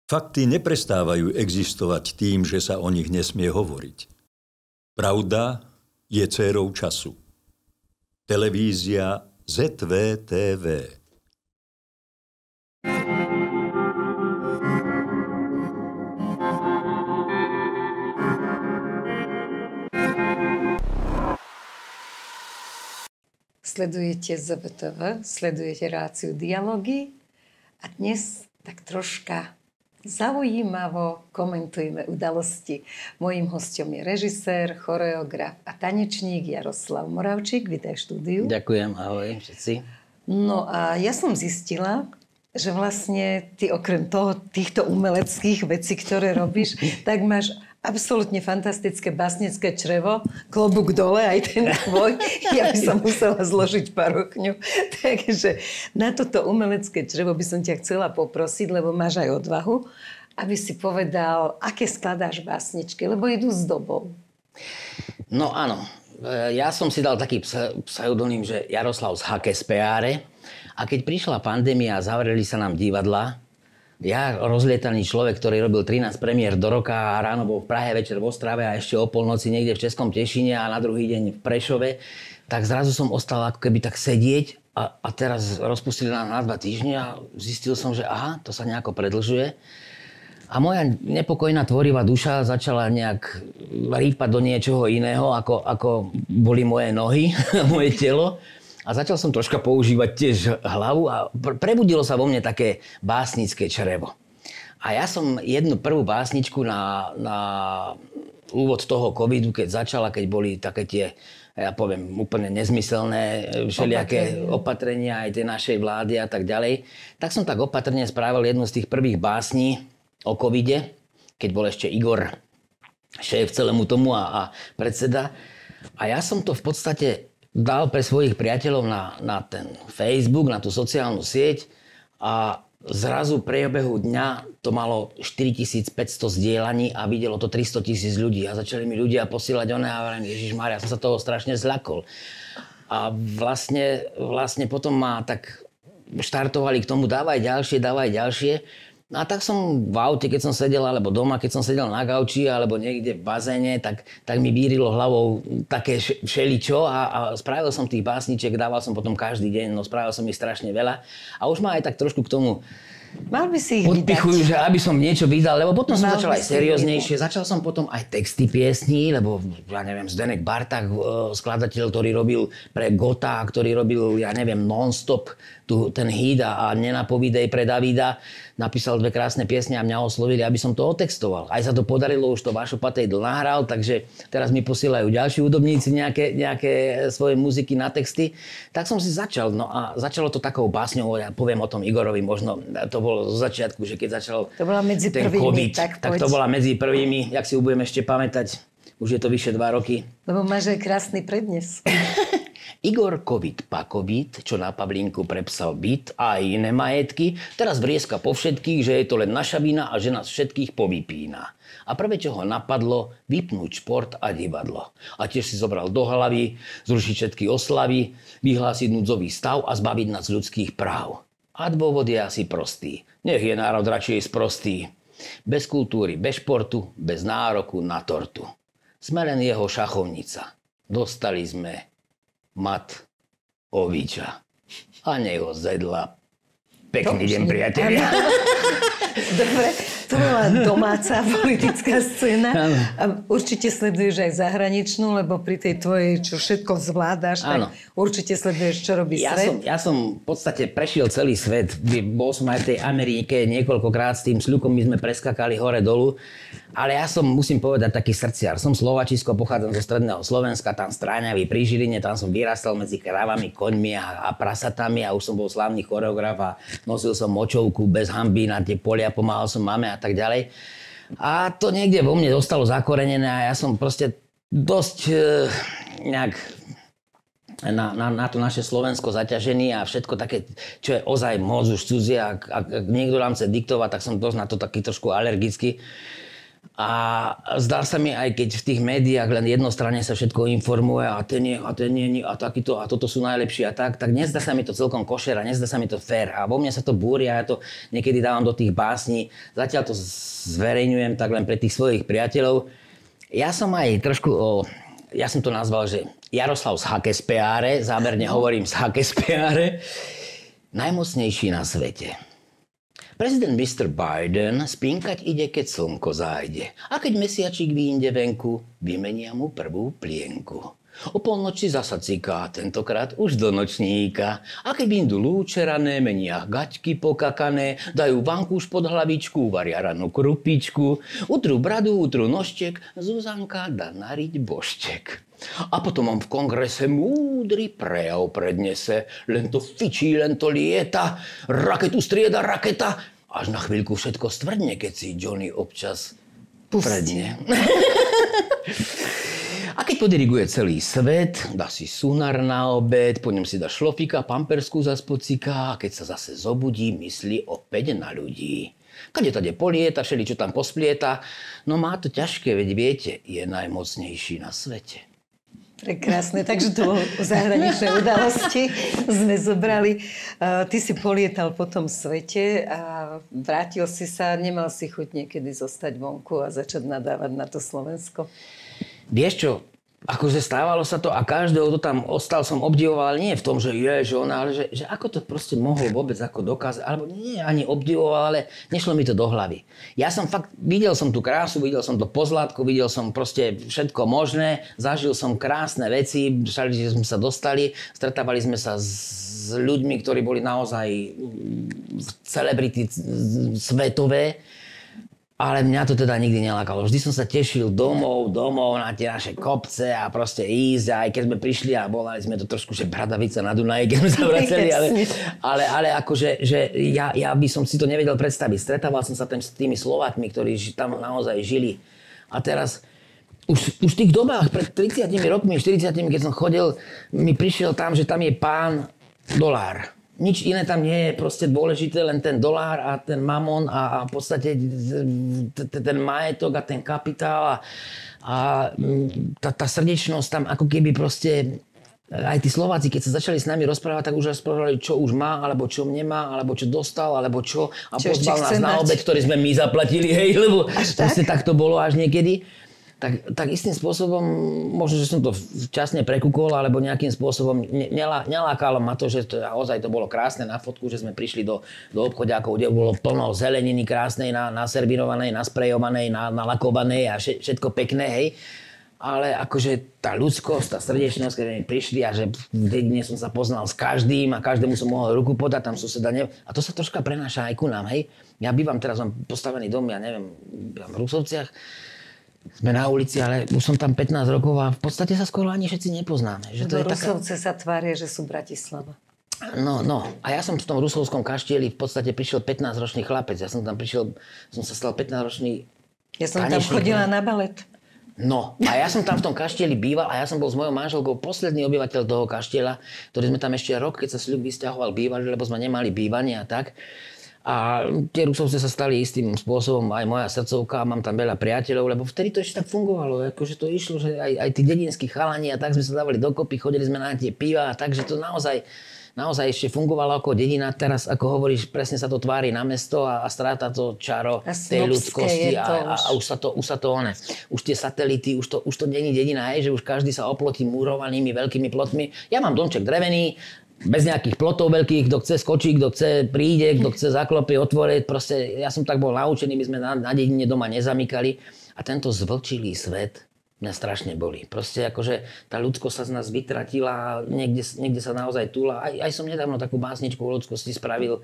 Fakty neprestávajú existovať tým, že sa o nich nesmie hovoriť. Pravda je dcérou času. Televízia ZVTV. Sledujete ZVTV, sledujete reláciu Dialógy a dnes tak troška zaujímavo komentujeme udalosti. Mojím hosťom je režisér, choreograf a tanečník Jaroslav Moravčík. Vítaj v štúdiu. Ďakujem, ahoj všetci. No a ja som zistila, že vlastne ty okrem týchto umeleckých vecí, ktoré robíš, tak máš absolútne fantastické básnické črevo, klobúk dole, aj ten tvoj. Ja by som musela zložiť parokňu. Takže na toto umelecké črevo by som ťa chcela poprosiť, lebo máš aj odvahu, aby si povedal, aké skladáš básničky, lebo idú s dobou. No áno, ja som si dal taký pseudonym, že Jaroslav z Hakespeáre. A keď prišla pandémia a zavreli sa nám divadlá, ja, rozlietaný človek, ktorý robil 13 premiér do roka a ráno bol v Prahe, večer v Ostrave a ešte o polnoci niekde v Českom Tešine a na druhý deň v Prešove, tak zrazu som ostal ako keby tak sedieť a teraz rozpustili nám na 2 týždne a zistil som, že aha, to sa nejako predlžuje. A moja nepokojná tvorivá duša začala nejak rýpať do niečoho iného, ako boli moje nohy, moje telo. A začal som troška používať tiež hlavu a prebudilo sa vo mne také básnické črevo. A ja som jednu prvú básničku na úvod toho covidu, keď začala, keď boli také tie, ja poviem, úplne nezmyselné všelijaké opatrenia aj tej našej vlády a tak ďalej, tak som tak opatrne spravil jednu z tých prvých básní o covide, keď bol ešte Igor šéf celému tomu a predseda. A ja som to v podstate dal pre svojich priateľov na ten Facebook, na tú sociálnu sieť a zrazu v priebehu dňa to malo 4500 zdieľaní a videlo to 300 000 ľudí. A začali mi ľudia posielať a hovorím, Ježišmária, som sa toho strašne zľakol. A vlastne potom ma tak štartovali k tomu, dávaj ďalšie. No a tak som v aute, keď som sedel, alebo doma, keď som sedel na gauči, alebo niekde v bazéne, tak mi vírilo hlavou také všeličo a spravil som tých básniček, dával som potom každý deň, no spravil som ich strašne veľa. A už ma aj tak trošku k tomu mal by si ich odpichujú, že aby som niečo vydal, lebo potom som začal aj serióznejšie. Vydať. Začal som potom aj texty piesní, lebo ja neviem, Zdenek Barták, skladateľ, ktorý robil pre Gota, ktorý robil, ja neviem, non-stop ten hit a Nenapovídej pre Davida, napísal 2 krásne piesne a mňa oslovili, aby som to otextoval. Aj sa to podarilo, už to Vašo Patejdl nahral, takže teraz mi posielajú ďalší hudobníci nejaké svoje muziky na texty. Tak som si začal, no a začalo to takou básňou, ja poviem o tom Igorovi, možno to bolo zo začiatku, že keď začal to bola medzi ten prvými, COVID, tak to bola medzi prvými, jak si budem ešte pamätať, už je to vyše 2 roky. Lebo máš aj krásny prednes. Igor Covid Pakovid, čo na Pavlínku prepsal byt a aj iné majetky, teraz vrieska po všetkých, že je to len naša vina a že nás všetkých povypína. A prvé, čo ho napadlo, vypnúť šport a divadlo. A tiež si zobral do hlavy, zrušiť všetky oslavy, vyhlásiť núdzový stav a zbaviť nás ľudských práv. A dôvod je asi prostý. Nech je národ radšej sprostý. Bez kultúry, bez športu, bez nároku na tortu. Sme len jeho šachovnica. Dostali sme Matoviča. A nech ho zedla. Pekný deň, priatelia. Dobre, to bola domáca politická scéna. A určite sleduješ aj zahraničnú, lebo pri tej tvojej, čo všetko zvládaš, tak určite sleduješ, čo robí svet. Ja som v podstate prešiel celý svet. Bol som aj v tej Amerike niekoľkokrát, s tým Sľukom my sme preskakali hore dolu. Ale ja som, musím povedať, taký srdciar. Som Slováčisko, pochádzam zo stredného Slovenska, tam Stráňavy pri Žiline, tam som vyrastal medzi krávami, koňmi a prasatami a už som bol slávny choreograf a nosil som močovku bez hanby na tie polia, pomáhal som mame a tak ďalej. A to niekde vo mne zostalo zakorenené a ja som proste dosť nejak na to naše Slovensko zaťažený a všetko také, čo je ozaj moc už cudzie. Ak niekto nám chce diktovať, tak som dosť na to taký trošku alergický. A zdá sa mi, aj keď v tých médiách len jednostranne sa všetko informuje a ten nie, a takýto, a toto sú najlepší a tak nezdá sa mi to celkom košer a nezdá sa mi to fér. A vo mne sa to búri a ja to niekedy dávam do tých básní. Zatiaľ to zverejňujem tak len pre tých svojich priateľov. Ja som aj trošku ja som to nazval, že Jaroslav z Hakespiare, zámerne hovorím z Hakespiare, najmocnejší na svete. Prezident Mr. Biden spínkať ide, keď slnko zájde. A keď mesiačik vyjde venku, vymenia mu prvú plienku. O polnoči zasa ciká, tentokrát už do nočníka. A keď vyjdu lúčerané, menia gaťky pokakané, dajú vankúš pod hlavičku, varia ranú krupičku, utrú bradu, utrú nožtek, Zuzanka dá nariť božtek. A potom on v kongrese múdry prejav prednese. Len to fičí, len to lieta, raketu strieda raketa. Až na chvíľku všetko stvrdne, keď si Johnny občas predne. A keď podiriguje celý svet, dá si sunár na obed, po ňom si dá šlofika, pampersku zas pocika, a keď sa zase zobudí, myslí opäť na ľudí. Kade tade polieta, všeličo tam posplieta, no má to ťažké, veď viete, je najmocnejší na svete. Prekrásne, takže to zahraničné udalosti sme zobrali. Ty si polietal po tom svete a vrátil si sa, nemal si chuť niekedy zostať vonku a začať nadávať na to Slovensko? Vieš čo, akože stávalo sa to a každého, kto tam ostal, som obdivoval, ale nie v tom, že ale že ako to proste mohol vôbec ako dokázať, alebo nie ani obdivoval, ale nešlo mi to do hlavy. Ja som fakt, videl som tú krásu, videl som to pozlátko, videl som proste všetko možné, zažil som krásne veci, všade sme sa dostali, stretávali sme sa s ľuďmi, ktorí boli naozaj celebrity svetové. Ale mňa to teda nikdy nelákalo. Vždy som sa tešil domov na tie naše kopce a proste ísť. A aj keď sme prišli a volali sme to trošku, že Bradavica na Dunaji, keď sme sa vraceli. Ale akože že ja by som si to nevedel predstaviť. Stretával som sa tam s tými Slovákmi, ktorí tam naozaj žili. A teraz už v tých dobách, pred 30 rokmi, 40, keď som chodil, mi prišiel tam, že tam je pán dolár. Nič iné tam nie je proste dôležité, len ten dolár a ten mamon a v podstate ten majetok a ten kapitál a tá srdečnosť tam ako keby proste aj tí Slováci, keď sa začali s nami rozprávať, tak už rozprávali, čo už má, alebo čo nemá, alebo čo dostal, alebo čo a pozval nás na obed, ktorý sme my zaplatili, hej, lebo proste tak to bolo až niekedy. Tak istým spôsobom, možno, že som to včasne prekúkol, alebo nejakým spôsobom nelákalo ma to, že ozaj to bolo krásne na fotku, že sme prišli do obchodiakov, kde bolo plno zeleniny krásnej, naservírovanej, nasprejovanej, nalakovanej a všetko pekné, hej. Ale akože tá ľudskosť, tá srdečnosť, keď mi prišli a že dnes som sa poznal s každým a každému som mohol ruku podať, tam suseda a to sa troška prenáša aj ku nám, hej. Ja bývam teraz, mám postavený dom, ja neviem, bývam v Rusovciach, sme na ulici, ale už som tam 15 rokov a v podstate sa skoro ani všetci nepoznáme. Že to je Rusovce sa tvária, že sú Bratislava. No. A ja som v tom rusovskom kaštieli v podstate prišiel 15-ročný chlapec. Ja som tam prišiel, som sa stal 15-ročný Ja som tam chodila na balet. No, a ja som tam v tom kaštieli býval a ja som bol s mojou manželkou posledný obyvateľ toho kaštieľa, ktorý sme tam ešte rok, keď sa sľub vysťahoval, bývali, lebo sme nemali bývanie a tak. A tie Rusovce sa stali istým spôsobom aj moja srdcovka, mám tam veľa priateľov, lebo vtedy to ešte tak fungovalo, akože to išlo, že aj tí dedinskí chalani a tak sme sa dávali dokopy, chodili sme na tie piva a tak, že to naozaj ešte fungovalo ako dedina. Teraz, ako hovoríš, presne sa to tvári na mesto a stráta to čaro tej ľudskosti a už sa to už tie satelity, už to není dedina, hej, že už každý sa oplotí murovanými veľkými plotmi. Ja mám domček drevený, bez nejakých plotov veľkých, kto chce skočí, kto chce príde, kto chce zaklopí, otvorí. Proste ja som tak bol naučený, my sme na dedine doma nezamykali. A tento zvlčilý svet mňa strašne bolí. Proste akože tá ľudskosť sa z nás vytratila, niekde sa naozaj túla. Aj som nedávno takú básničku o ľudskosti spravil,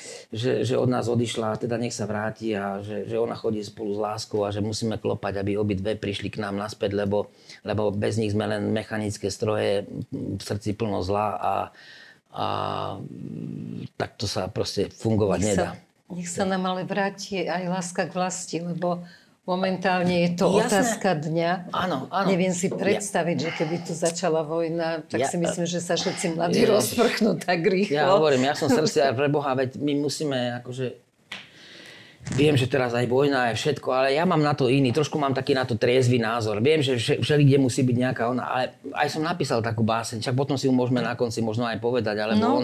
že od nás odišla a teda nech sa vráti a že ona chodí spolu s láskou a že musíme klopať, aby obidve prišli k nám naspäť, lebo bez nich sme len mechanické stroje, v srdci plno zla a takto sa proste fungovať nedá. Nech sa nám ale vráti aj láska k vlasti, lebo momentálne je to otázka dňa. Áno. Neviem si predstaviť, že keby tu začala vojna, tak si myslím, že sa všetci mladí rozprchnú tak rýchlo. Ja hovorím, ja som srdcia pre Boha, veď my musíme akože Viem, že teraz aj vojna, aj všetko, ale ja mám na to iný, trošku mám taký na to triezvy názor. Viem, že všelikde musí byť nejaká ona, ale aj som napísal takú báseň, však potom si ju môžeme na konci možno aj povedať, alebo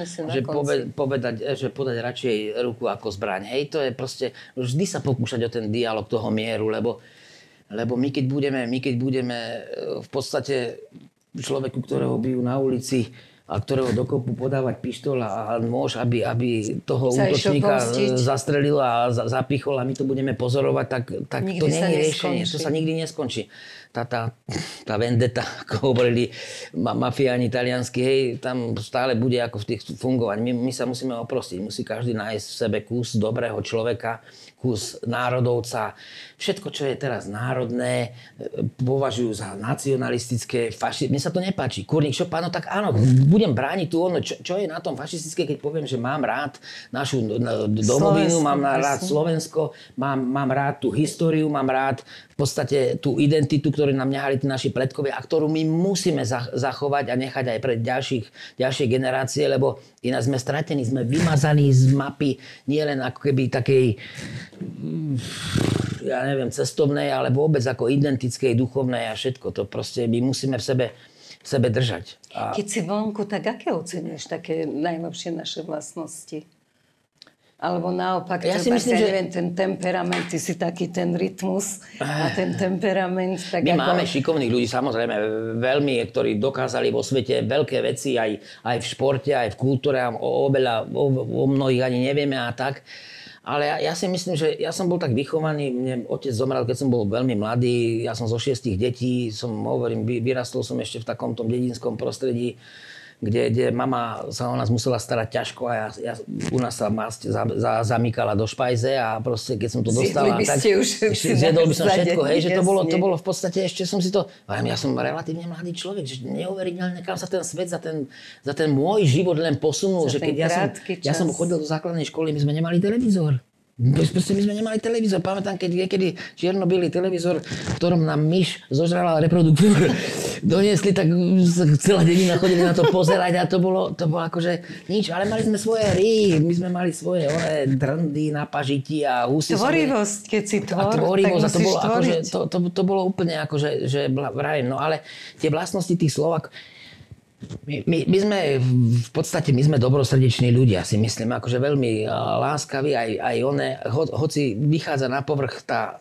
že podať radšej ruku ako zbraň. Hej, to je proste, vždy sa pokúšať o ten dialog toho mieru, lebo my keď budeme v podstate človeku, ktorého bijú na ulici, a ktorého dokopu podávať pištol a nôž, aby toho útočníka zastrelil a zapichol a my to budeme pozorovať, tak to nie je riešenie. To sa nikdy neskončí. Tá vendetta, ako hovorili mafiáni taliansky, hej, tam stále bude ako v tých fungovať. My sa musíme oprostiť. Musí každý nájsť v sebe kus dobrého človeka, kus národovca. Všetko, čo je teraz národné, považujú za nacionalistické, mne sa to nepáči. Kurník Šopán, no tak áno, budem brániť tu ono. Čo je na tom fašistické, keď poviem, že mám rád našu domovinu, mám rád Slovensko, mám rád tú históriu, mám rád v podstate tú identitu, ktorú nám nehali tí naši predkovia a ktorú my musíme zachovať a nechať aj pre ďalšie generácie, lebo ináč sme stratení, sme vymazaní z mapy nielen ako keby takej, ja neviem, cestovnej, ale vôbec ako identickej, duchovnej a všetko. To proste my musíme v sebe držať. Keď si vonku, tak aké oceňuješ také najlepšie naše vlastnosti? Alebo naopak, ja si myslím, že neviem, ten temperament, ty si taký ten rytmus a ten temperament. Tak my máme šikovných ľudí, samozrejme, veľmi, ktorí dokázali vo svete veľké veci, aj v športe, aj v kultúre, o mnohých ani nevieme a tak. Ale ja si myslím, že ja som bol tak vychovaný, mne otec zomrel, keď som bol veľmi mladý, ja som zo 6 detí, vyrastol som ešte v takomto dedinskom prostredí, kde mama sa o nás musela starať ťažko a u nás sa masť zamykala do špajze a proste keď som to dostala, tak zjedol by som všetko, hej, že to bolo v podstate, ešte som si to, ja som relatívne mladý človek, že neuveriteľne, kam sa ten svet za ten môj život len posunul, že keď ja som chodil do základnej školy, my sme nemali televízor. Proste my sme nemali televízor. Pamätám, keď niekedy čierno-biely televízor, v ktorom nám myš zožrala reproduktor, doniesli, tak celá dedina chodili na to pozerať a to bolo akože nič. Ale mali sme svoje hry, my sme mali svoje drndy na pažiti a husy. Tvorivosť, keď si tvorivosť, tak musíš tvoriť. To bolo úplne akože, že vravím. No ale tie vlastnosti tých Slovák, my sme v podstate dobrosrdeční ľudia, si myslím, akože veľmi láskaví, aj one, hoci vychádza na povrch tá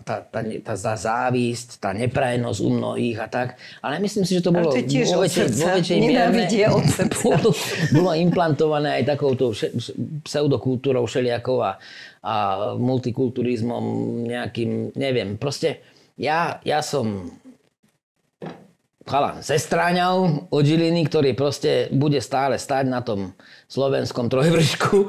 závisť, tá neprajnosť u mnohých a tak, ale myslím si, že to bolo vo väčšej miere bolo implantované aj takouto pseudokultúrou všelijakou a multikulturizmom nejakým, neviem, proste ja som chalan ze Stráňov od Žiliny, ktorý proste bude stále stáť na tom slovenskom trojvršku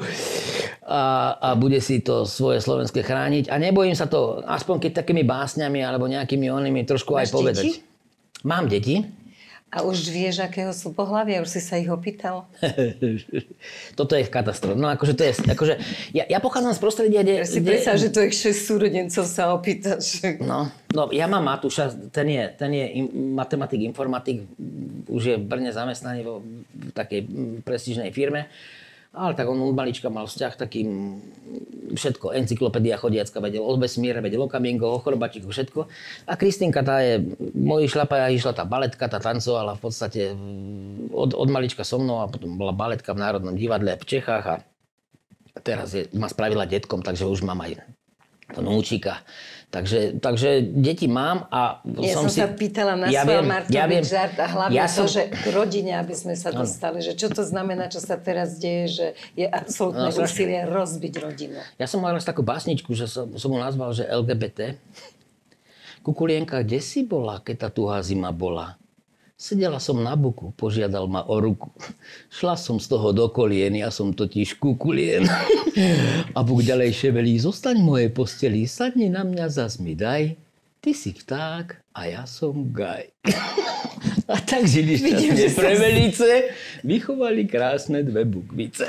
a bude si to svoje slovenské chrániť. A nebojím sa to, aspoň keď takými básňami alebo nejakými onými trošku aj povedať. Deti? Mám deti. A už vieš, akého sú pohlavia? Už si sa ich opýtal? Toto je katastrofa. No akože to je, akože ja pochádzam z prostredia, kde... Ja si predstav, že to je 6 súrodencov sa opýtaš. No, ja mám Matúša, ten je matematik, informatik, už je v Brne zamestnaný v takej prestížnej firme. Ale tak on od malička mal vzťah takým všetko, encyklopédia chodiacka, vedel o vesmíre, vedel o kamienkoch, o chorobačíkoch, všetko. A Kristýnka, tá je moji šľapaja, išla tá baletka, tá tancovala v podstate od malička so mnou a potom bola baletka v Národnom divadle v Čechách a teraz ma spravila detkom, takže už mám aj vnúčika. Takže deti mám a som sa pýtala na Martovič žart a hlavne že k rodine, aby sme sa dostali, že čo to znamená, čo sa teraz deje, že je absolútne úsilie rozbiť rodinu. Ja som mal raz takú básničku, že som mu nazval, že LGBT. Kukulienka, kde si bola, keď tá tuhá zima bola? Sedela som na buku, požiadal ma o ruku. Šla som z toho do kolien, ja som totiž kukulien. A Buk ďalej ševelí, zostaň v mojej posteli, sadni na mňa, zas mi daj. Ty si vták a ja som gaj. A tak žili šťastne prevelice, vychovali krásne dve bukvice.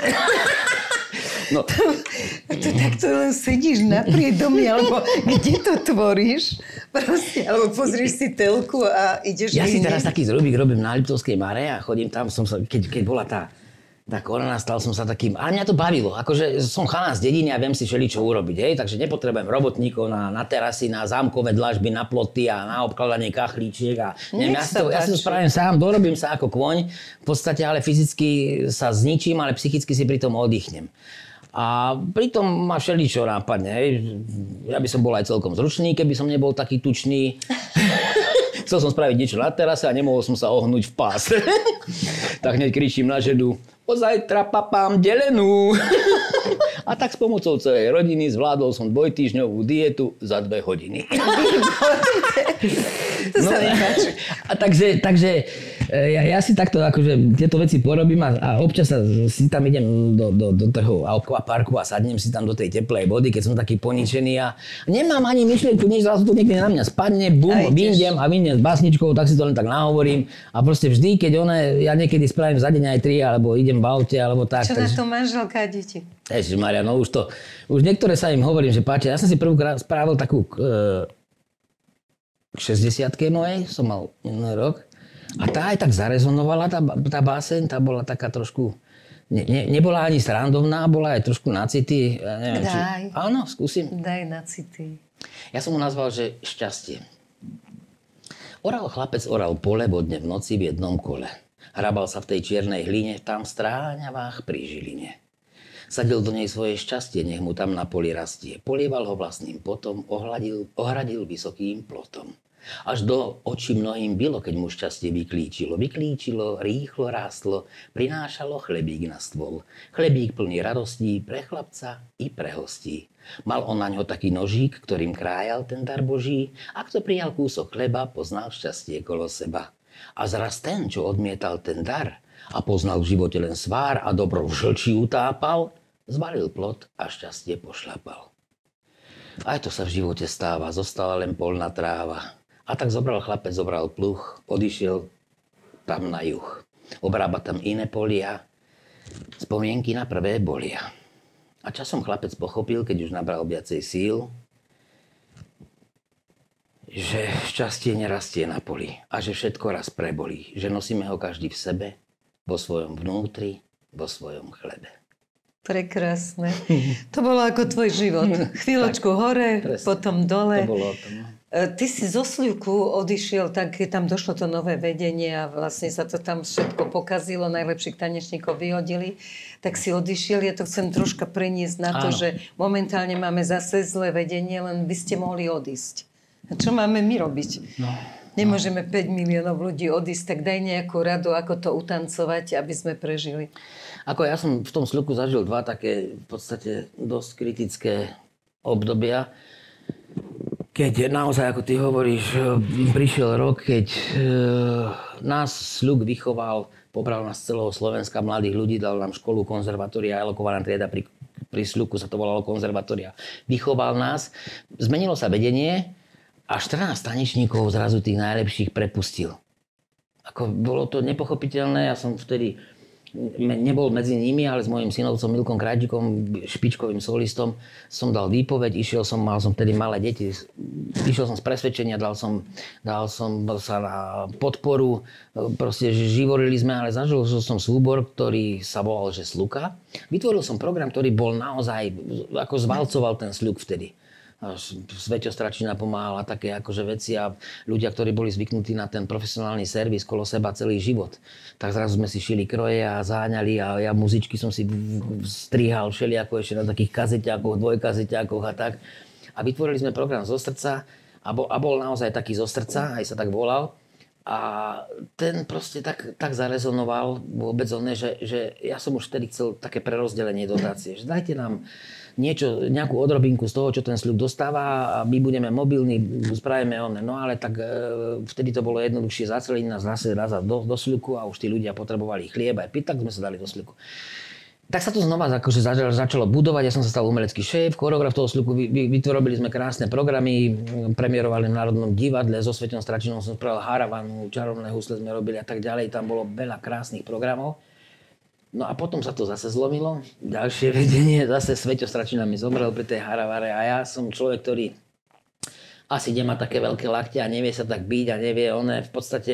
No. To takto len sedíš na priedomí, alebo kde to tvoríš? Proste, alebo pozrieš si telku a ideš... Ja si teraz taký zrubík robím na Liptovskej Mare a chodím tam, keď bola tá tá korona, stal som sa takým, ale mňa to bavilo, akože som chalán z dediny a viem si všeličo urobiť, hej, takže nepotrebujem robotníkov na terasy, na zámkové dlažby, na ploty a na obkladanie kachlíčiek a neviem, ja si to spravím sám, dorobím sa ako kôň, v podstate ale fyzicky sa zničím, ale psychicky si pri tom oddychnem. A pritom ma všeličo nápadne, hej, ja by som bol aj celkom zručný, keby som nebol taký tučný. Chcel som spraviť niečo na terase a nemohol som sa ohnúť v pás. Tak hneď kričím na ženu, pozajtra papám delenú. A tak s pomocou celej rodiny zvládol som 2-týždňovú dietu za 2 hodiny. To sa mi páči. A takže ja si takto akože tieto veci porobím a občas si tam idem do toho aquaparku a sadnem si tam do tej teplej vody, keď som taký poničený a nemám ani myšlienku, nič, zrazu to niekde na mňa spadne, bum, vyjdem s básničkou, tak si to len tak nahovorím a proste vždy, keď ja niekedy spravím za deň aj 3, alebo idem v aute, alebo tak. Čo na to manželka a deti? Ježišmaria, no už niektoré sa im hovorím, že páči. Ja som si prvýkrát spravil takú 60-ke mojej, som mal minulý rok. A tá aj tak zarezonovala, tá báseň, tá bola taká trošku, nebola ani srandovná, bola aj trošku na city. Ja neviem, Daj. Áno, skúsim. Daj na city. Ja som mu nazval, že šťastie. Oral chlapec, oral pole, vodne v noci v jednom kole. Hrabal sa v tej čiernej hline, tam v stráňavách pri Žiline. Sadil do nej svoje šťastie, nech mu tam na poli rastie. Polieval ho vlastným potom, ohradil vysokým plotom. Až do očí mnohým bylo, keď mu šťastie vyklíčilo. Vyklíčilo, rýchlo rástlo, prinášalo chlebík na stôl. Chlebík plný radostí pre chlapca i pre hostí. Mal on naňho taký nožík, ktorým krájal ten dar Boží. A kto prijal kúsok chleba, poznal šťastie kolo seba. A zraz ten, čo odmietal ten dar a poznal v živote len svár a dobro v žlči utápal, zbalil plot a šťastie pošľapal. Aj to sa v živote stáva, zostala len polná tráva. A tak zobral chlapec, zobral pluh, odišiel tam na juh. Obrába tam iné polia, spomienky na prvé bolia. A časom chlapec pochopil, keď už nabral viacej síl, že šťastie nerastie na poli a že všetko raz prebolí. Že nosíme ho každý v sebe, vo svojom vnútri, vo svojom chlebe. Prekrásne. To bolo ako tvoj život. Chvíľočku hore, presne. Potom dole. To bolo o tom. Ty si zo Slivku odišiel, tak keď tam došlo to nové vedenie a vlastne sa to tam všetko pokazilo, najlepších tanečníkov vyhodili, tak si odišiel. Ja to chcem troška preniesť na to, že momentálne máme zase zlé vedenie, len by ste mohli odísť. A čo máme my robiť? Nemôžeme 5 miliónov ľudí odísť, tak daj nejakú radu, ako to utancovať, aby sme prežili. Ako ja som v tom Slivku zažil 2 také v podstate dosť kritické obdobia. Keď naozaj, ako ty hovoríš, prišiel rok, keď nás Sľuk vychoval, pobral nás z celého Slovenska, mladých ľudí, dal nám školu, konzervatória, alokovaná trieda pri Sľuku sa to volalo konzervatória. Vychoval nás, zmenilo sa vedenie a 14 tanečníkov zrazu tých najlepších prepustil. Ako bolo to nepochopiteľné, ja som vtedy nebol medzi nimi, ale s mojím synovcom Milkom Krajčíkom, špičkovým solistom, som dal výpoveď, mal som vtedy malé deti, išiel som z presvedčenia, dal som sa na podporu, proste živorili sme, ale zažil som súbor, ktorý sa volal, že Sluka. Vytvoril som program, ktorý bol naozaj, ako zvalcoval ten Sľuk vtedy. Sveťo Stračina pomáhala také akože veci a ľudia, ktorí boli zvyknutí na ten profesionálny servis kolo seba celý život. Tak zrazu sme si šili kroje a záňali a ja muzičky som si strihal všelijako ešte na takých kazeťákoch, dvojkazeťákoch a tak. A vytvorili sme program Zo srdca a bol naozaj taký Zo srdca, aj sa tak volal. A ten proste tak zarezonoval vôbec že ja som už vtedy chcel také prerozdelenie dotácie, že dajte nám nejakú odrobinku z toho, čo ten Sľuk dostáva a my budeme mobilní, spravíme one. No ale tak vtedy to bolo jednoduchšie zaceliť nás zase do Sľuku a už tí ľudia potrebovali chlieb aj piť, tak sme sa dali do Sľuku. Tak sa to znova akože začalo budovať, ja som sa stal umelecký šéf, choreograf toho Sľuku, vytvorili sme krásne programy, premiérovali v Národnom divadle, so Sveťom Stračinom som spravil Haravanu, Čarovné husle sme robili a tak ďalej, tam bolo veľa krásnych programov. No a potom sa to zase zlomilo, ďalšie vedenie, zase Sveťo Stračina mi zomrel pri tej Haravare a ja som človek, ktorý asi nemá také veľké lakte a nevie sa tak byť a nevie v podstate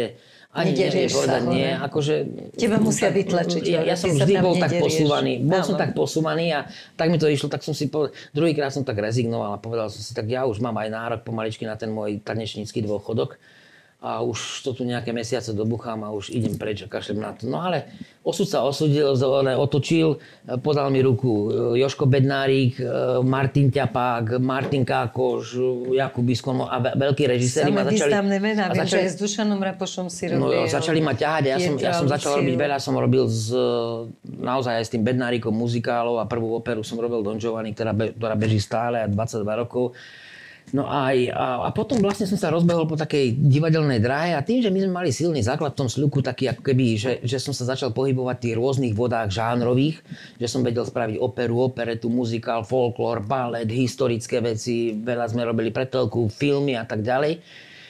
Ani neviem povedať nie. Akože, teba musia vytlačiť. Ja som vždy bol tak posúvaný. Bol som tak posúvaný a tak mi to išlo, tak som si povedal, druhýkrát som tak rezignoval a povedal som si, tak ja už mám aj nárok pomaličky na ten môj tanečnícky dôchodok. A už to tu nejaké mesiace dobuchám a už idem preč a kašlem na to. No ale osud sa osudil, otočil, podal mi ruku Jožko Bednárik, Martin Ťapák, Martin Kákoš, Jakub Biskon a veľkí režiséri. Samé významné mená, viem, že aj s Dušanom Rapošom si robil. No, začali ma ťahať, ja som začal robiť veľa, som robil naozaj aj s tým Bednárikom muzikálov a prvú operu som robil Don Giovanni, ktorá beží stále a 22 rokov. No a potom vlastne som sa rozbehol po takej divadelnej dráhe a tým, že my sme mali silný základ v tom Sľuku, taký ako keby, že som sa začal pohybovať v tých rôznych vodách žánrových, že som vedel spraviť operu, operetu, muzikál, folklór, balet, historické veci, veľa sme robili pre telku, filmy a tak ďalej.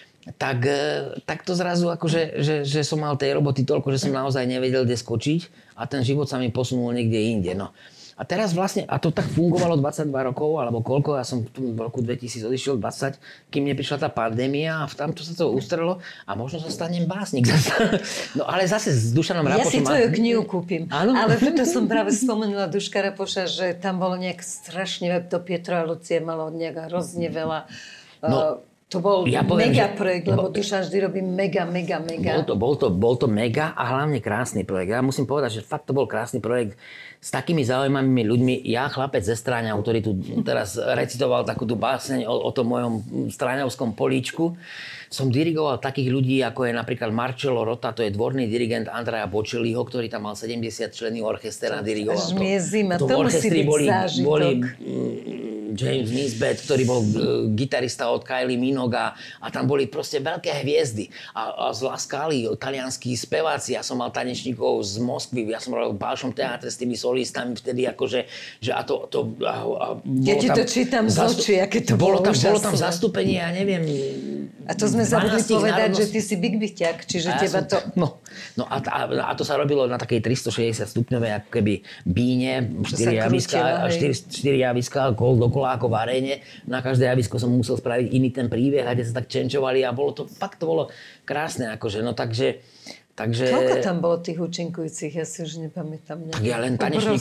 Tak to zrazu akože, že som mal tej roboty toľko, že som naozaj nevedel, kde skočiť a ten život sa mi posunul niekde inde. No. A teraz vlastne, a to tak fungovalo 22 rokov, alebo koľko, ja som v roku 2000 odišiel, 20, kým neprišla tá pandémia a tamto sa to ustrelo a možno sa stanem básnik. No ale zase s Dušanom Rapošom... Ja si tvoju knihu kúpim. Áno? Ale preto som práve spomenula Duška Rapoša, že tam bolo nejak strašne, to Pietro a Lucie malo nejak hrozne veľa... To bol mega projekt, lebo Duša vždy robí mega. Bol to mega a hlavne krásny projekt. Ja musím povedať, že fakt to bol krásny projekt s takými zaujímavými ľuďmi. Ja, chlapec ze Stráňov, ktorý tu teraz recitoval takú tú báseň o tom mojom stráňovskom políčku, som dirigoval takých ľudí, ako je napríklad Marcello Rota, to je dvorný dirigent Andrea Bocelliho, ktorý tam mal 70 členný orchester a dirigoval. Až mi je zima, to musí byť zážitok. James Nisbet, ktorý bol gitarista od Kylie Minogue a tam boli proste veľké hviezdy. A z La Scali, talianskí speváci, ja som mal tanečníkov z Moskvy, ja som robil v Balšom teátre s tými solistami vtedy, akože, že a to ja ti to čítam z očí, aké to bolo úžasné. Bolo tam zastúpenie, ja neviem, a to sme zabudli povedať, že ty si big byťak, čiže teba to... No a to sa robilo na takej 360 stupňovej, ako keby bíne, 4 javiska, kol dokola ako v aréne. Na každé javisko som musel spraviť iný ten príbeh a kde sa tak čenčovali a bolo to, fakt to bolo krásne, akože, no takže... Koľko tam bolo tých účinkujúcich? Ja si už nepamätám. Tak ja len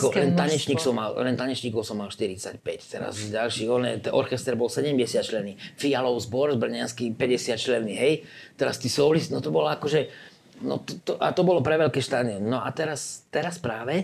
tanečníkov som mal 45. Teraz ďalší, orchester bol 70 členný. Fialov zbor z Brňanský 50 členný, hej. Teraz tí solist, no to bolo akože... a to bolo pre veľké štadión. No a teraz práve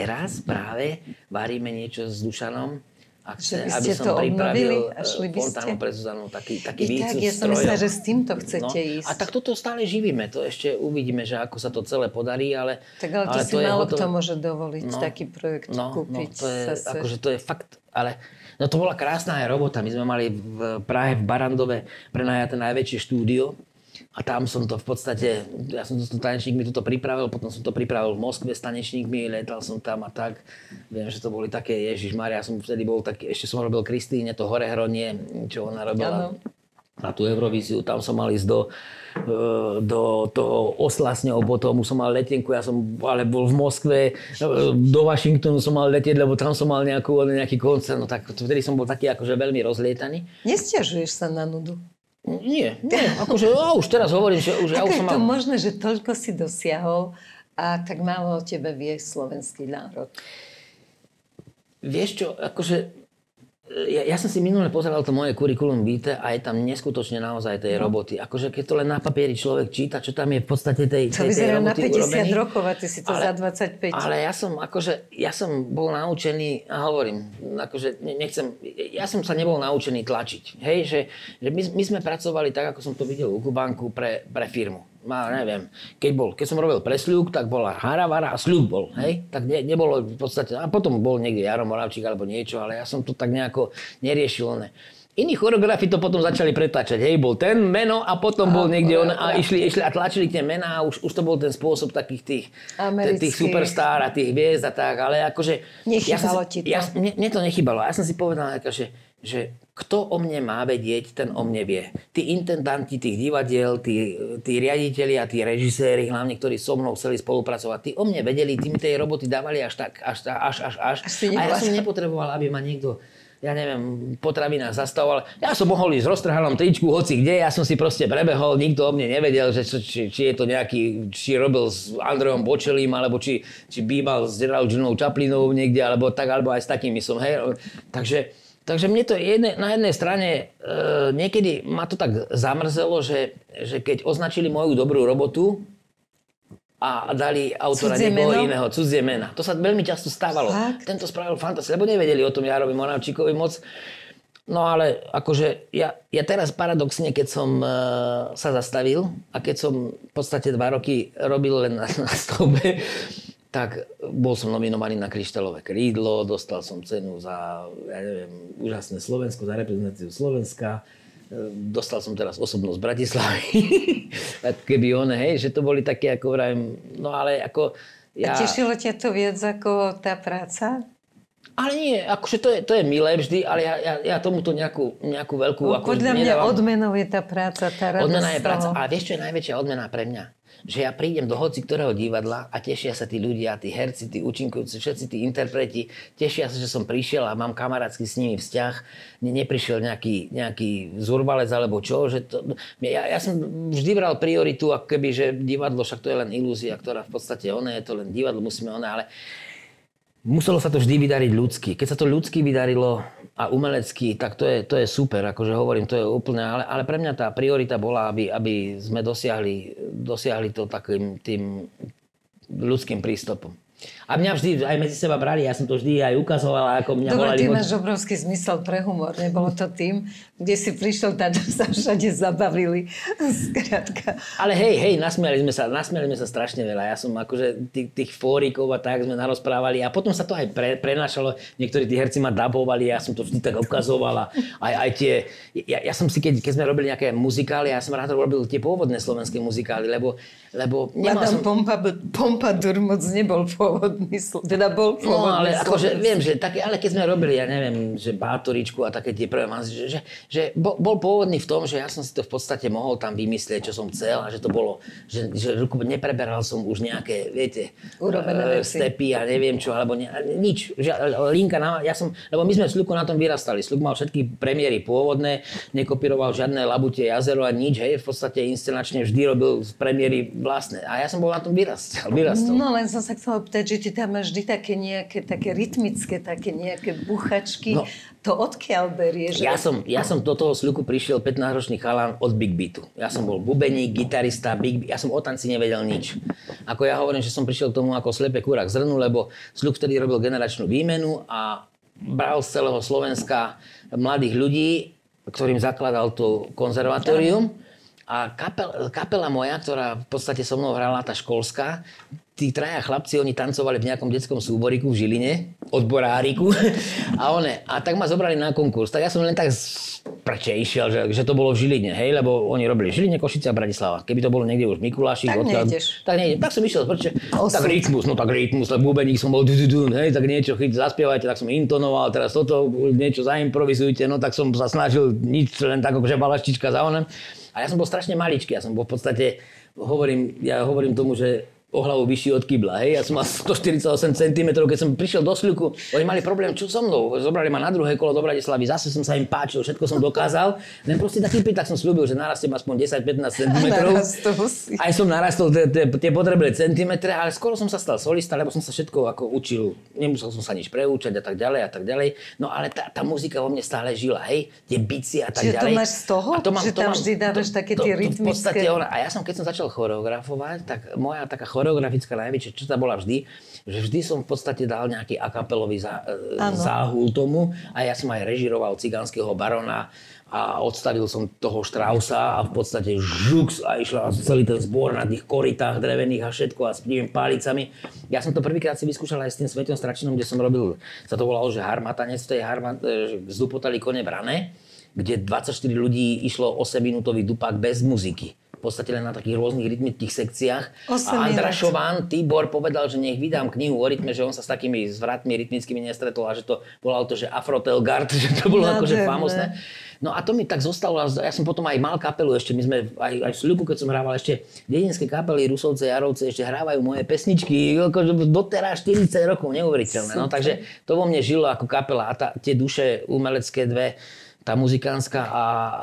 varíme niečo s Dušanom. Aby som pripravil fontánu pre Zuzanu, taký výcud ja som myslela, že s týmto chcete ísť. A tak toto stále živíme, to ešte uvidíme, že ako sa to celé podarí, ale... Tak ale to si málo kto môže dovoliť taký projekt kúpiť. To je fakt, ale... No to bola krásna aj robota, my sme mali v Prahe, v Barandove prenajaté najväčšie štúdio. A tam som to v podstate, ja som to s tanečníkmi tuto pripravil, potom som to pripravil v Moskve s tanečníkmi, letal som tam a tak. Viem, že to boli také, Ježišmaria, ja som vtedy bol taký, ešte som robil Kristíne, to Horehronie, čo ona robila na tú Eurovíziu, tam som mal ísť do toho Osla s ňou, potom som mal letenku, ja som ale bol v Moskve, do Washingtonu som mal letieť, lebo tam som mal nejaký koncert, no tak vtedy som bol taký akože veľmi rozlietaný. Nesťažuješ sa na nudu? Nie, akože už teraz hovorím, že už ja už som mal... Ako je to možné, že toľko si dosiahol a tak málo o tebe vie slovenský národ? Vieš čo, akože... Ja som si minule pozeral to moje kurikulum vitae a je tam neskutočne naozaj tej roboty. Akože keď to len na papieri človek číta, čo tam je v podstate tej roboty urobený. To vyzerá na 50 rokov a ty si to za 25. Ale ja som bol naučený, a hovorím, akože ja som sa nebol naučený tlačiť. Hej, že my sme pracovali tak, ako som to videl u Kubánku pre firmu. Neviem, keď som robil pre Sľuk, tak bola Haravara a Sľuk bol, hej? Tak nebolo v podstate, a potom bol niekde Jaro Moravčík alebo niečo, ale ja som to tak nejako neriešil. Iní choreografi to potom začali pretáčať, hej, bol ten meno a potom bol niekde a išli a tlačili tie mená a už to bol ten spôsob takých tých superstar a tých hviezd a tak, ale akože... Nechybalo ti to? Mne to nechybalo, ja som si povedal, že kto o mne má vedieť, ten o mne vie. Tí intendanti tých divadiel, tí riaditelia, tí režiséri, hlavne, ktorí so mnou chceli spolupracovať, tí o mne vedeli, tí mi tej roboty dávali až tak, až. A ja som nepotreboval, aby ma niekto ja neviem, potravinách zastavoval. Ja som mohol ísť v roztrhanom tričku, hoci kde, ja som si proste prebehol, nikto o mne nevedel, že či je to nejaký, či robil s Andrejom Bočelím, alebo či býval s Geraldinou Chaplinovou niekde, alebo tak, alebo aj s takými som, hej. Takže mne to na jednej strane niekedy ma to tak zamrzelo, že keď označili moju dobrú robotu a dali autora niekoho iného, cudzie mena. To sa veľmi často stávalo. Fakt? Tento spravil fantasticky, lebo nevedeli o tom Jarovi Moravčíkovi moc. No ale akože ja teraz paradoxne, keď som sa zastavil a keď som v podstate 2 roky robil len na stavbe, tak bol som nominovaný na Kryštálové krídlo, dostal som cenu za, ja neviem, úžasné Slovensko, za reprezentáciu Slovenska. Dostal som teraz osobnosť Bratislavy. Keby hej, že to boli také, ako vrajem, no ale ako ja... A tešilo ťa to viac ako tá práca? Ale nie, akože to je milé vždy, ale ja tomuto nejakú veľkú... No, podľa mňa odmenou je tá práca, tá radosť. Odmena je práca, ale vieš, čo je najväčšia odmena pre mňa? Že ja prídem do hoci ktorého divadla a tešia sa tí ľudia, tí herci, tí účinkujúci, všetci tí interpreti, tešia sa, že som prišiel a mám kamarátsky s nimi vzťah. Neprišiel nejaký zurvalec alebo čo. Že ja som vždy bral prioritu, ako keby, že divadlo, však to je len ilúzia, ktorá v podstate je to len divadlo, ale muselo sa to vždy vydariť ľudsky. Keď sa to ľudsky vydarilo a umelecky, tak to je super, akože hovorím, to je úplne, ale pre mňa tá priorita bola, aby sme dosiahli to takým tým ľudským prístupom. A mňa vždy aj medzi seba brali, ja som to vždy aj ukazovala, ako mňa volali... Dobre, ty máš obrovský zmysel pre humor, nebolo to tým, kde si prišiel, tam sa všade zabavili, skrátka. Ale hej, nasmiali sme sa strašne veľa, ja som akože tých fórikov a tak sme narozprávali a potom sa to aj prenášalo, niektorí tí herci ma dabovali, ja som to vždy tak ukazovala, aj tie... Ja som si, keď sme robili nejaké muzikály, ja som rád robil tie pôvodné slovenské muzikály, lebo Madame Pompadour moc nebol pôvodný, teda bol pôvodný. No, ale akože viem, že také, ale keď sme robili, ja neviem, že Bátoričku a také tie prvé, že bol pôvodný v tom, že ja som si to v podstate mohol tam vymyslieť, čo som chcel a že to bolo, že nepreberal som už nejaké, viete, stepy a neviem čo, alebo nič. Linka, lebo my sme s Ľukom na tom vyrastali. Ľuk mal všetky premiéry pôvodné, nekopíroval žiadne Labutie jazero a nič, hej, v podstate inscenačne vždy robil z premiéry vlastné. A ja som bol na tom vyrastal. No len som sa chcela opýtať, že ty tam máš vždy také rytmické, také nejaké buchačky. No, to odkiaľ berieš? Ja som do toho Sľuku prišiel 15-ročný chalán od Big Beatu. Ja som bol bubeník, gitarista, ja som o tanci nevedel nič. Ako ja hovorím, že som prišiel k tomu ako slepé kúra k zrnu, lebo Sľuk vtedy robil generačnú výmenu a bral z celého Slovenska mladých ľudí, ktorým zakladal to konzervatórium. A kapela moja, ktorá v podstate so mnou hrala, tá školská, tí traja chlapci, oni tancovali v nejakom detskom súboriku v Žiline, odboráriku. A tak ma zobrali na konkurs. Tak ja som len tak išiel, že to bolo v Žiline, hej, lebo oni robili v Žiline, Košice a Bratislava. Keby to bolo niekde už v Mikulášich, tak nejdem. Tak som išiel, tak rytmus, lebo bubeník som bol, hej, tak niečo zaspievajte, tak som intonoval, teraz toto, niečo zaimprovizujte, no tak som sa snažil nič, len tak akože balaštička za onem. A ja som bol strašne maličký, ja som bol v podstate, hovorím tomu, že o hlavu vyšší od kybla, hej. Ja som mal 148 cm, keď som prišiel do Sľuku, oni mali problém, čo so mnou. Zobrali ma na druhé kolo do Bratislavy, zase som sa im páčil, všetko som dokázal. Len proste taký tak som sľúbil, že narastiem aspoň 10-15 cm. Aj som narastol tie potrebné centimetre, ale skoro som sa stal solista, lebo som sa všetko ako učil. Nemusel som sa nič preúčať a tak ďalej. No ale tá muzika vo mne stále žila, hej. Tie bicie a tak ďalej. Čiže to máš z toho? Že tam vždy dávaš také tie rytmické... A ja som, keď som začal choreografovať, tak moja taká choreografická najväčšia črta bola vždy, že vždy som v podstate dal nejaký akapelový záhul tomu a ja som aj režiroval Cigánskeho barona a odstavil som toho Straussa a v podstate žux a išla celý ten zbor na tých korytách drevených a všetko a s tými pálicami. Ja som to prvýkrát si vyskúšal aj s tým Svetom Stračinom, kde som robil, sa to volalo, že harmatanec, to je zdupotali kone brané, kde 24 ľudí išlo 8-minútový dupák bez muziky. V podstate len na takých rôznych rytmických sekciách. A Andrašován, Tibor povedal, že nech vydám knihu o rytme, že on sa s takými zvratmi rytmickými nestretol a že to volal to, že Afrotelgard, že to bolo akože famózne. No a to mi tak zostalo, ja som potom aj mal kapelu, ešte my sme aj v Sľuku, keď som hrával ešte dedinské kapely, Rusovce, Jarovce, ešte hrávajú moje pesničky, akože doteraz 40 rokov, neuveriteľné. No, takže to vo mne žilo ako kapela a tie duše umelecké dve, tá muzikánska a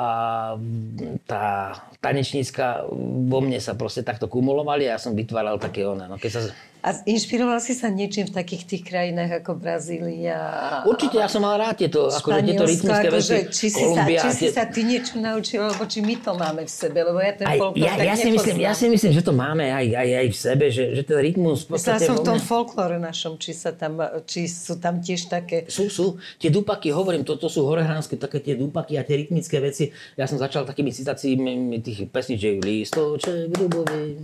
tá tanečnícka vo mne sa proste takto kumulovali a ja som vytváral také no keď sa... A inšpiroval si sa niečím v takých tých krajinách ako Brazília? Určite, ja som mal rád tieto rytmické veci. Či si sa ty niečo naučil, alebo či my to máme v sebe, lebo ja ten folklór tak nepoznám. Ja si myslím, že to máme aj v sebe, že ten rytmus... Myslela som v tom folklóre našom, či sú tam tiež také... Sú. Tie dupaky, hovorím, to sú horehranské, také tie dupaky a tie rytmické veci. Ja som začal takými citáciami tých pesničiek. Listoček, dubový,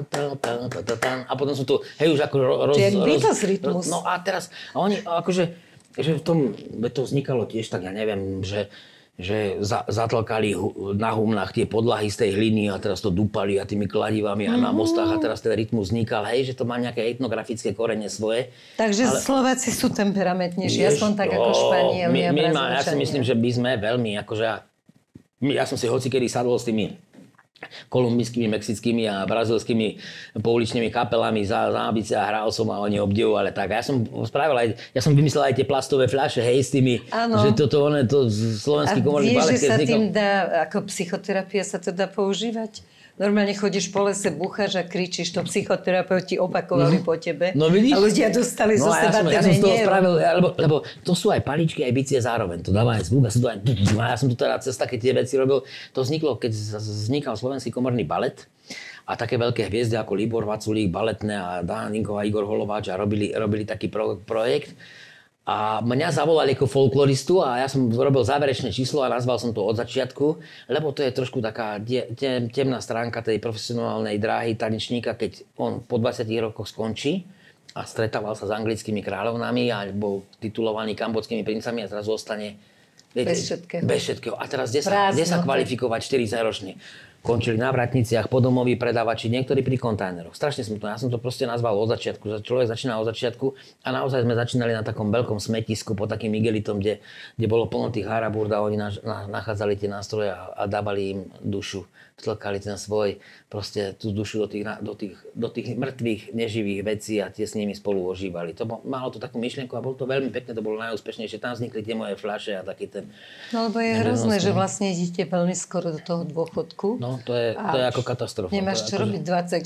a potom som to... už ako rytmus. No a teraz, oni akože, že v tom, to vznikalo tiež tak, ja neviem, že zatlkali na humnách tie podlahy z tej hliny a teraz to dupali a tými kladivami a na mostách a teraz ten rytmus vznikal, hej, že to má nejaké etnografické korene svoje. Takže Slováci sú temperamentnejší, aspoň tak ako Španieli a Brazílčania. Ja si myslím, že my sme veľmi, akože ja som si hocikedy sadol s tými kolumbijskými, mexickými a brazilskými pouličnými kapelami za nábice a hral som a oni obdivovali tak. Ja som vymyslel aj tie plastové fľaše, hej, s tými, že to slovenský komorný balet, keď vznikol. A vieš, že sa tým dá, ako psychoterapia sa to dá používať? Normálne chodíš po lese, búchaš a kričíš, to psychoterapeuti opakovali po tebe. No vidíš? A ľudia dostali zo seba ten ja som z toho spravil, lebo to sú aj paličky, aj bicie zároveň. To dáva aj zvuk a ja som to teda cez také tie veci robil. To vzniklo, keď vznikal slovenský komorný balet a také veľké hviezdy ako Libor Vaculík, baletné a Dana Ninková, Igor Holováč a robili taký projekt. A mňa zavolali ako folkloristu a ja som robil záverečné číslo a nazval som to od začiatku, lebo to je trošku taká temná stránka tej profesionálnej dráhy tanečníka, keď on po 20 rokoch skončí a stretával sa s anglickými kráľovnami a bol titulovaný kambodskými princami a zrazu ostane bez všetkého. A teraz kde sa kvalifikovať 40-ročný? Končili na vratniciach, podomoví predávači, niektorí pri kontajneroch. Strašne ja som to proste nazval od začiatku. Človek začínal od začiatku a naozaj sme začínali na takom veľkom smetisku pod takým igelitom, kde bolo plno tých harabúrd a oni nachádzali tie nástroje a dávali im dušu. Vtlkali ten svoj, proste tú dušu do tých mŕtvych, neživých vecí a tie s nimi spolu ožívali. Malo to takú myšlienku a bolo to veľmi pekné, to bolo najúspešnejšie. Tam vznikli tie moje fľaše a taký ten... No lebo je hrozné, že vlastne idete veľmi skoro do toho dôchodku. No, to je ako katastrofa. Nemáš čo robiť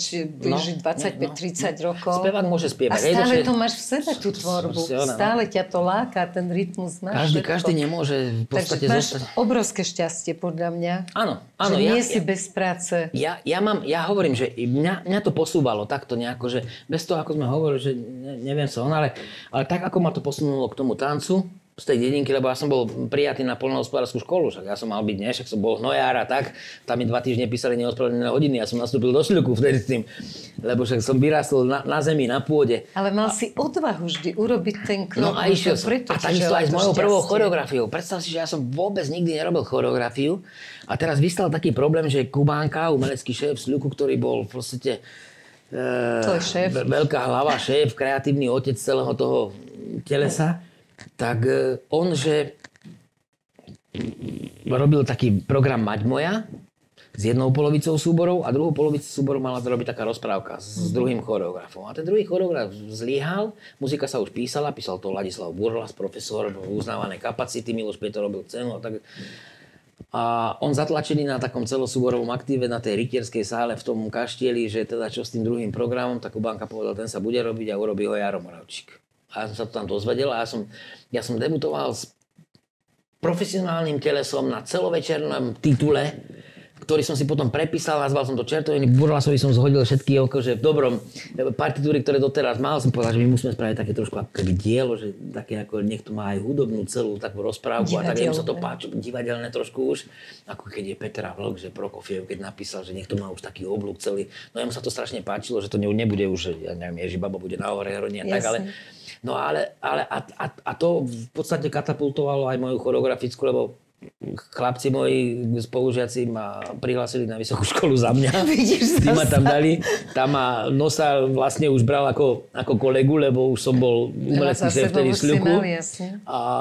25-30 rokov. Spevák môže spievať. A stále to máš v sebe, tú tvorbu. Stále ťa to láka, ten rytmus máš. Každý nemôže v podstate máš obrovské šťastie, podľa mňa. Áno. Že nie si bez práce. Ja hovorím, že mňa to posúvalo takto nejako, že bez toho, ako sme hovorili, že neviem sa ale tak, ako ma to posunulo k tomu tancu, z tej dedinky, lebo ja som bol prijatý na poľnohospodárskú školu, však ja som mal byť, však som bol hnojár a tak, tam mi 2 týždne písali neospravedlnené hodiny, ja som nastúpil do Sľuku vtedy s tým, lebo však som vyrástol na zemi, na pôde. Ale mal si odvahu vždy urobiť ten krok. No a išiel som. A takisto aj s mojou prvou choreografiou. Predstav si, že ja som vôbec nikdy nerobil choreografiu a teraz vystal taký problém, že Kubánka, umelecký šéf Sľuku, ktorý bol v podstate veľká hlava, šéf, kreatívny otec celého toho telesa, tak on, že robil taký program Mať moja s jednou polovicou súborov a druhou polovicou súborov mala to robiť taká rozprávka s druhým choreografom. A ten druhý choreograf zlyhal, muzika sa už písal to Ladislav Burlas, profesor, uznávané kapacity, Miloš Pietor robil cenu a tak. A on zatlačený na takom celosúborovom aktíve na tej rytierskej sále v tom kaštieli, že teda čo s tým druhým programom, tak Kubánka povedal, ten sa bude robiť a urobí ho Jaro Moravčík. A ja som sa to tam dozvedel a ja som debutoval s profesionálnym telesom na celovečernom titule, ktorý som si potom prepísal, nazval som to Čertoviny, Burlasovi som zhodil všetky akože v dobrom partitúry, ktoré doteraz mal. Som povedal, že my musíme spraviť také trošku ako keby dielo, že také ako niekto má aj hudobnú celú takú rozprávku a tak sa to páči, divadelné trošku už. Ako keď je Petra Vlk, že Prokofiev, keď napísal, že niekto má už taký oblúk celý. No jemu sa to strašne páčilo, že to nebude už, ja neviem, Ježibaba bude na Ohrehroni a tak, ale no ale to v podstate katapultovalo aj moju choreografickú, lebo chlapci moji spolužiaci ma prihlásili na vysokú školu za mňa. Tí ma tam dali. Tam ma Nosa vlastne už bral ako kolegu, lebo už som bol umelecký šéf vtedy Sľuku. A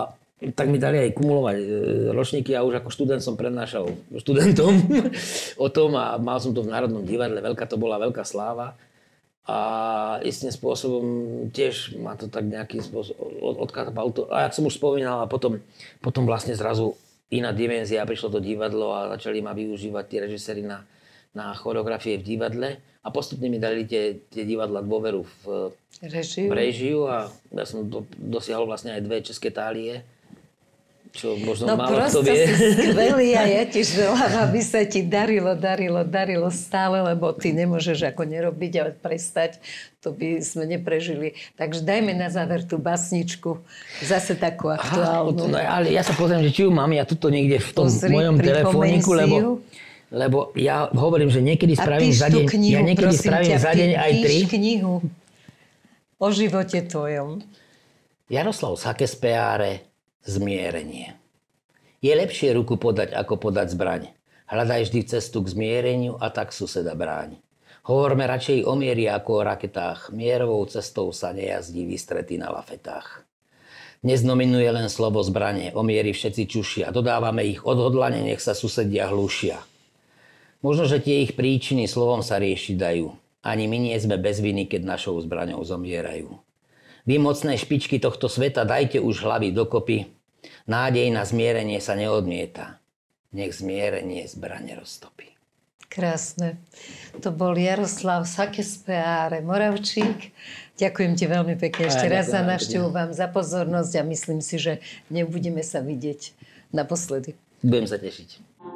tak mi dali aj kumulovať ročníky. Ja už ako študent som prednášal študentom o tom a mal som to v Národnom divadle. To bola veľká sláva. A istým spôsobom tiež ma to tak nejakým spôsobom odkatapalto. A jak som už spomínal, a potom vlastne zrazu iná dimenzia, prišlo to divadlo a začali ma využívať tí režiséri na choreografie v divadle. A postupne mi dali tie divadla dôveru v režiu a ja som dosiahol vlastne aj 2 české tálie. Čo možno málo kto vie. No prosto si skvelý a ja ti želám, aby sa ti darilo stále, lebo ty nemôžeš ako nerobiť a prestať. To by sme neprežili. Takže dajme na záver tú basničku, zase takú aktuálnu. Ale ja sa pozriem, že či ju mám ja tuto niekde v tom mojom telefóniku, lebo ja hovorím, že niekedy spravím za deň, za deň aj 3. Knihu o živote tvojom. Jaroslav Sakespeare, Zmierenie. Je lepšie ruku podať, ako podať zbraň. Hľadaj vždy cestu k zmiereniu a tak suseda bráň. Hovorme radšej o miery ako o raketách. Mierovou cestou sa nejazdí vystrety na lafetách. Dnes nominuje len slovo zbranie. O miery všetci čušia. Dodávame ich odhodlane, nech sa susedia hlušia. Možno, že tie ich príčiny slovom sa riešiť dajú. Ani my nie sme bez viny, keď našou zbraňou zomierajú. Vy mocné špičky tohto sveta, dajte už hlavy dokopy. Nádej na zmierenie sa neodmieta. Nech zmierenie zbrane roztopí. Krásne. To bol Jaroslav Sakespeare Moravčík. Ďakujem ti veľmi pekne ešte raz za návštevu, vám za pozornosť a myslím si, že nebudeme sa vidieť naposledy. Budem sa tešiť.